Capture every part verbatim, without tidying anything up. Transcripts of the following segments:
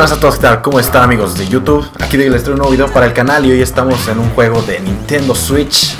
buenas a todos, ¿qué tal? ¿Cómo están, amigos de YouTube? Aquí les traigo un nuevo video para el canal y hoy estamos en un juego de Nintendo Switch.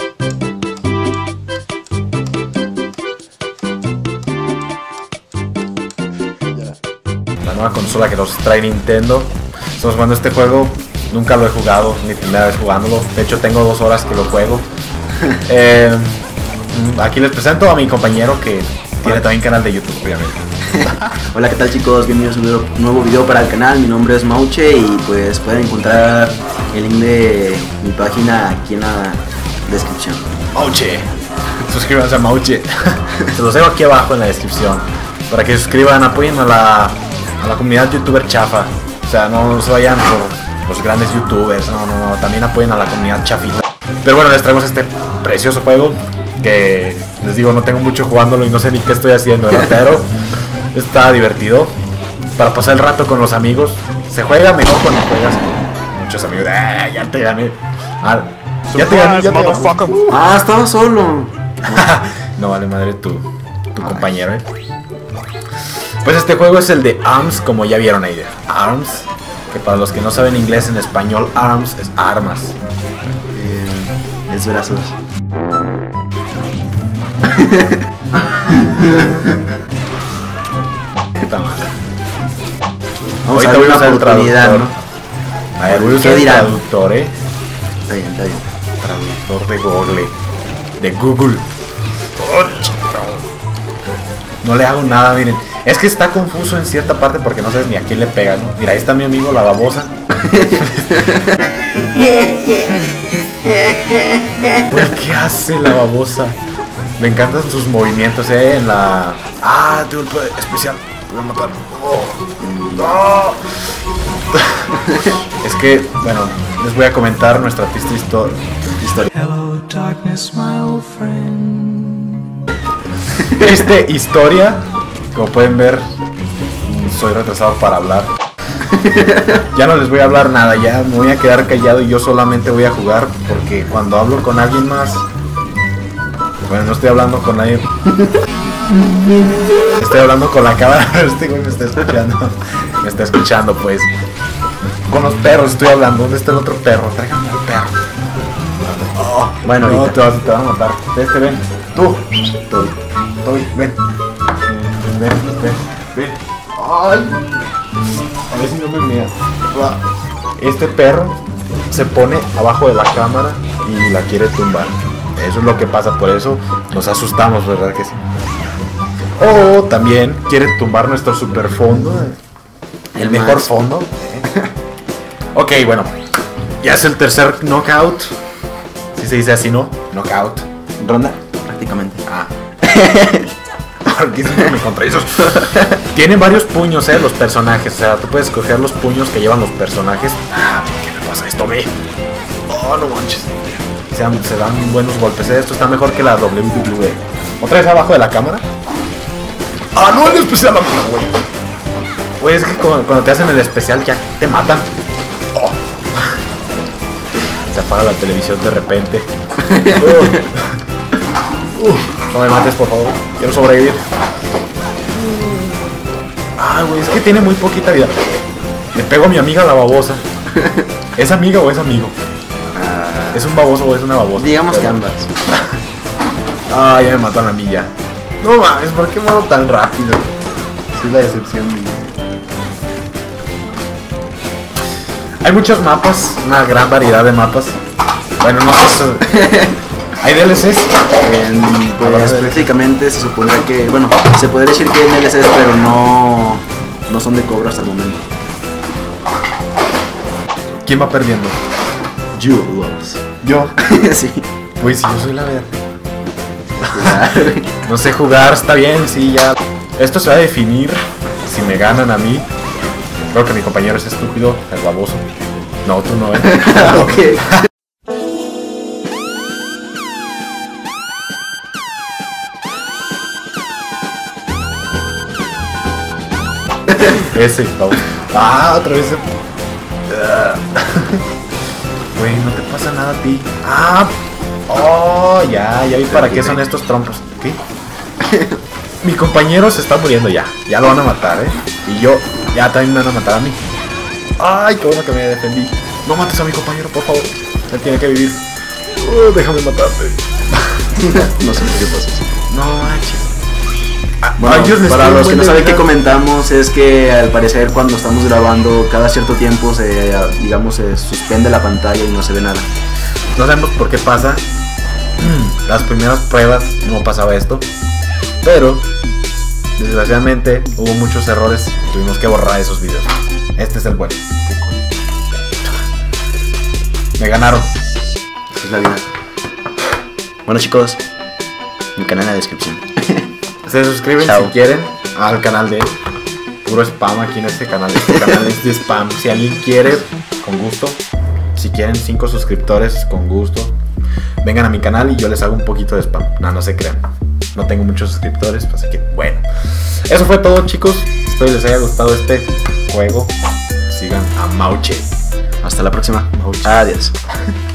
La nueva consola que nos trae Nintendo. Estamos jugando este juego, nunca lo he jugado, mi primera vez jugándolo. De hecho tengo dos horas que lo juego. eh, Aquí les presento a mi compañero que tiene también canal de YouTube, obviamente. Hola, ¿qué tal, chicos? Bienvenidos a un nuevo video para el canal. Mi nombre es Mauche y pues pueden encontrar el link de mi página aquí en la descripción. Mauche, suscríbanse a Mauche. Se los dejo aquí abajo en la descripción para que se suscriban, apoyen a la, a la comunidad youtuber chafa. O sea, no se vayan por los grandes youtubers, no, no, no, también apoyen a la comunidad chafita. Pero bueno, les traemos este precioso juego que les digo, no tengo mucho jugándolo y no sé ni qué estoy haciendo, ¿verdad? Pero está divertido para pasar el rato con los amigos. Se juega mejor cuando juegas con muchos amigos. ¡Ah, ya te gané! Ah, ya te gané, ya te gané. Ah, estaba solo. No vale madre tu, tu compañero, ¿eh? Pues este juego es el de ARMS, como ya vieron ahí. ARMS, que para los que no saben inglés, en español ARMS es armas. Eh, es brazos. Vamos Ahorita a ver voy a una usar el oportunidad, traductor. ¿no? A ver, voy a usar ¿Qué el dirán? traductor, eh. Está bien, está bien. Traductor de Google. De Google. Oh, chico. No le hago nada, miren. Es que está confuso en cierta parte porque no sabes ni a quién le pega, ¿no? Mira, ahí está mi amigo la babosa. ¿Qué hace la babosa? Me encantan sus movimientos, eh, en la... Ah, tengo el poder especial. Voy a matar. Oh, no. Es que, bueno, les voy a comentar nuestra triste histo- historia. Hello, darkness, my old friend. Triste historia. Como pueden ver, soy retrasado para hablar. Ya no les voy a hablar nada, ya me voy a quedar callado y yo solamente voy a jugar, porque cuando hablo con alguien más, bueno, no estoy hablando con nadie, estoy hablando con la cámara. Este güey me está escuchando, me está escuchando pues. Con los perros estoy hablando. ¿Dónde está el otro perro? Tráigame al perro. Oh, Bueno, no, ahorita. te vas, te van a matar. Este, ven, tú, Estoy. Toby, ven. Ven, ven, ven. Ay. A ver si no me miras. Este perro se pone abajo de la cámara y la quiere tumbar. Eso es lo que pasa, por eso nos asustamos, ¿verdad que sí? O también quiere tumbar nuestro super fondo. El, El mejor más. fondo. Ok, bueno. Ya es el tercer knockout. Si se dice así, ¿no? Knockout. Ronda, prácticamente. Ah. Porque siempre me contradices. Tienen varios puños, eh, los personajes. O sea, tú puedes escoger los puños que llevan los personajes. Ah, ¿qué me pasa esto, ve? Oh, no manches. Se dan, se dan buenos golpes, eh. Esto está mejor que la doble u doble u E. ¿Otra vez abajo de la cámara? Ah, no, el especial, güey. Güey, es que cuando, cuando te hacen el especial ya te matan. Oh. Se apaga la televisión de repente. Uh. Uh. No me mates, por favor. Quiero sobrevivir. Ah, güey, es que tiene muy poquita vida. Le pego a mi amiga la babosa. ¿Es amiga o es amigo? Ah, ¿Es un baboso o es una babosa? digamos que Pero- ambas. Ah, ya me mató a la milla. No mames, ¿por qué muero tan rápido? Sí, la decepción mía. Hay muchos mapas, una gran variedad de mapas. Bueno, no sé. ¿Hay D L Cs? En, pues prácticamente se supondrá que, bueno, se podría decir que hay D L Cs, pero no, no son de cobro hasta el momento. ¿Quién va perdiendo? You loves. Yo. Sí. Pues sí, yo soy la verga. Claro. No sé jugar, está bien, sí, ya. Esto se va a definir si me ganan a mí. Creo que mi compañero es estúpido, el baboso. No, tú no, ¿eh? Ok. Ese, baboso. Ah, otra vez. se- Güey, no te pasa nada a ti. Ah, oh, ya, ya vi para qué son estos trompos. ¿Qué? Mi compañero se está muriendo ya. Ya lo van a matar, ¿eh? Y yo, ya también me van a matar a mí. Ay, qué bueno que me defendí. No mates a mi compañero, por favor. Él tiene que vivir. Oh, déjame matarte. No sé qué pasa. No manches. Ah, Bueno, ay, Dios, les para tengo los que un no buen saben de qué vida. comentamos es que al parecer cuando estamos grabando cada cierto tiempo se, digamos, se suspende la pantalla y no se ve nada. No sabemos por qué pasa. Las primeras pruebas no pasaba esto. Pero desgraciadamente hubo muchos errores y tuvimos que borrar esos videos. Este es el bueno. Me ganaron. Esa es la vida. Bueno chicos, mi canal en la descripción. Se suscriben Chao. si quieren al canal de él. Puro spam aquí en este canal. Este canal es de spam. Si alguien quiere, con gusto. Si quieren cinco suscriptores, con gusto. Vengan a mi canal y yo les hago un poquito de spam. No, no se crean. No tengo muchos suscriptores, así que bueno. Eso fue todo, chicos. Espero les haya gustado este juego. Sigan a Mauche. Hasta la próxima. Mauche. Adiós.